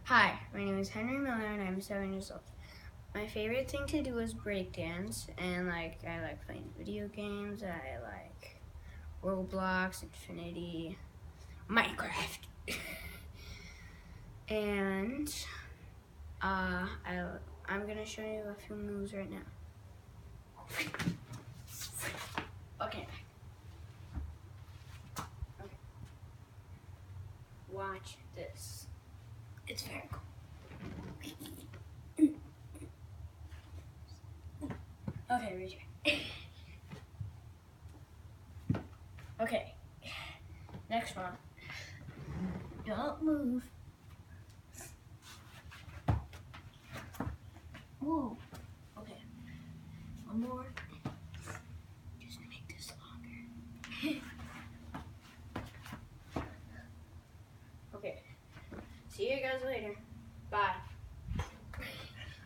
Hi, my name is Henry Miller and I'm 7 years old. My favorite thing to do is breakdance, and I like playing video games. I like Roblox, Infinity, Minecraft, and I'm gonna show you a few moves right now. Okay. Watch this. It's very cool. Okay, return. Okay. Next one. Don't move. Whoa. Okay. One more. Just to make this longer. Okay. See you guys later. Bye.